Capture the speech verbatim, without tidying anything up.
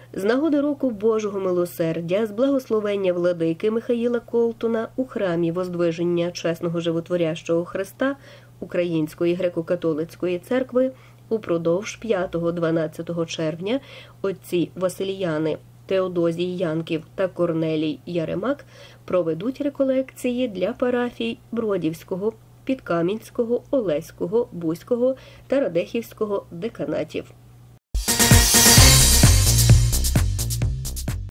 З нагоди року Божого милосердя, з благословення владики Михаїла Колтуна у храмі Воздвиження Чесного Животворящого Христа Української греко-католицької церкви упродовж п'ятого-дванадцятого червня отці Василіяни Теодозій Янків та Корнелій Яремак проведуть реколекції для парафій Бродівського, Підкам'янського, Олеського, Бузького та Радехівського деканатів.